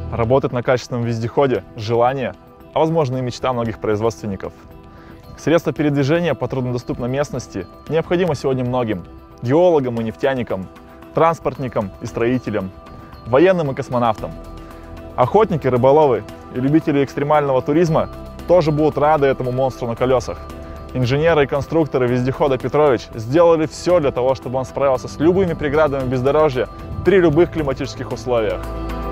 Работать на качественном вездеходе – желание, а возможно и мечта многих производственников. Средства передвижения по труднодоступной местности необходимо сегодня многим – геологам и нефтяникам, транспортникам и строителям, военным и космонавтам. Охотники, рыболовы и любители экстремального туризма тоже будут рады этому монстру на колесах. Инженеры и конструкторы вездехода Петрович сделали все для того, чтобы он справился с любыми преградами бездорожья при любых климатических условиях.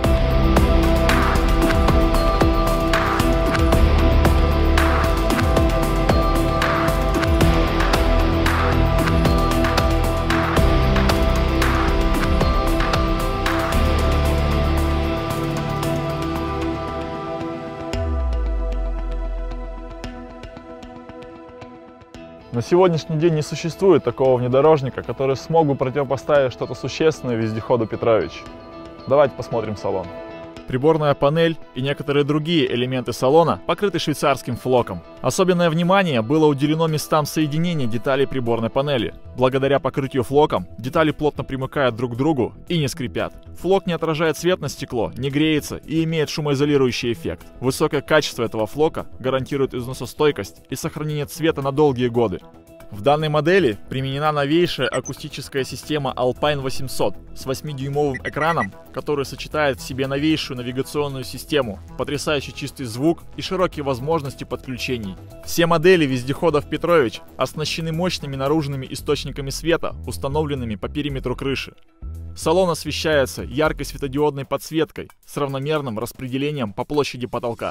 На сегодняшний день не существует такого внедорожника, который смог бы противопоставить что-то существенное вездеходу Петрович. Давайте посмотрим салон. Приборная панель и некоторые другие элементы салона покрыты швейцарским флоком. Особенное внимание было уделено местам соединения деталей приборной панели. Благодаря покрытию флоком детали плотно примыкают друг к другу и не скрипят. Флок не отражает свет на стекло, не греется и имеет шумоизолирующий эффект. Высокое качество этого флока гарантирует износостойкость и сохранение цвета на долгие годы. В данной модели применена новейшая акустическая система Alpine 800 с 8-дюймовым экраном, который сочетает в себе новейшую навигационную систему, потрясающий чистый звук и широкие возможности подключений. Все модели вездеходов Петрович оснащены мощными наружными источниками света, установленными по периметру крыши. Салон освещается яркой светодиодной подсветкой с равномерным распределением по площади потолка.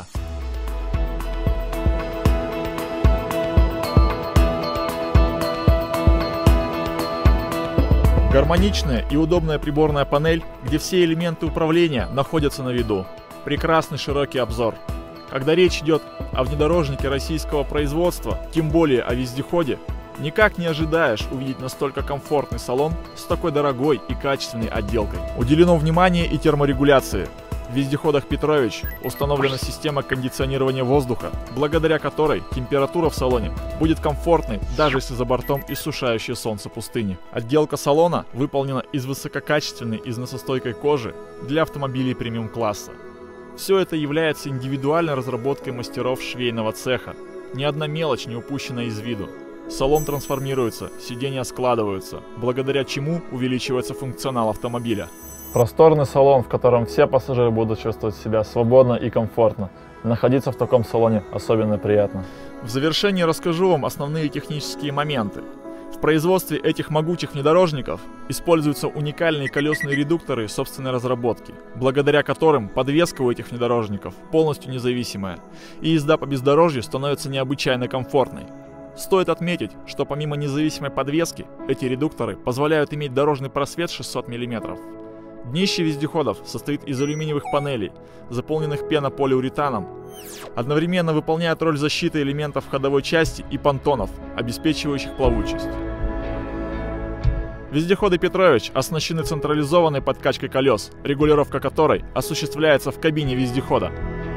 Гармоничная и удобная приборная панель, где все элементы управления находятся на виду. Прекрасный широкий обзор. Когда речь идет о внедорожнике российского производства, тем более о вездеходе, никак не ожидаешь увидеть настолько комфортный салон с такой дорогой и качественной отделкой. Уделено внимание и терморегуляции. В вездеходах Петрович установлена система кондиционирования воздуха, благодаря которой температура в салоне будет комфортной, даже если за бортом иссушающее солнце пустыни. Отделка салона выполнена из высококачественной износостойкой кожи для автомобилей премиум-класса. Все это является индивидуальной разработкой мастеров швейного цеха. Ни одна мелочь не упущена из виду. Салон трансформируется, сиденья складываются, благодаря чему увеличивается функционал автомобиля. Просторный салон, в котором все пассажиры будут чувствовать себя свободно и комфортно. Находиться в таком салоне особенно приятно. В завершении расскажу вам основные технические моменты. В производстве этих могучих внедорожников используются уникальные колесные редукторы собственной разработки, благодаря которым подвеска у этих внедорожников полностью независимая, и езда по бездорожью становится необычайно комфортной. Стоит отметить, что помимо независимой подвески, эти редукторы позволяют иметь дорожный просвет 600 мм. Днище вездеходов состоит из алюминиевых панелей, заполненных пенополиуретаном. Одновременно выполняет роль защиты элементов ходовой части и понтонов, обеспечивающих плавучесть. Вездеходы Петрович оснащены централизованной подкачкой колес, регулировка которой осуществляется в кабине вездехода.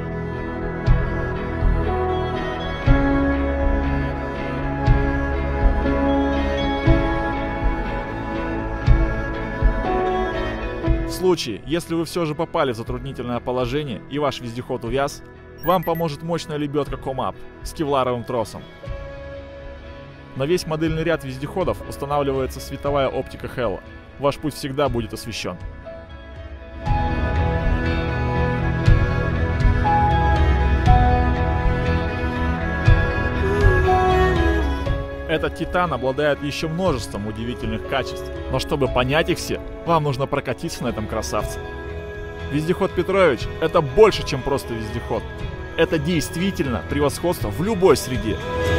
В случае, если вы все же попали в затруднительное положение и ваш вездеход увяз, вам поможет мощная лебедка Комап с кевларовым тросом. На весь модельный ряд вездеходов устанавливается световая оптика Hella. Ваш путь всегда будет освещен. Этот Титан обладает еще множеством удивительных качеств, но чтобы понять их все, вам нужно прокатиться на этом красавце. Вездеход Петрович – это больше, чем просто вездеход. Это действительно превосходство в любой среде.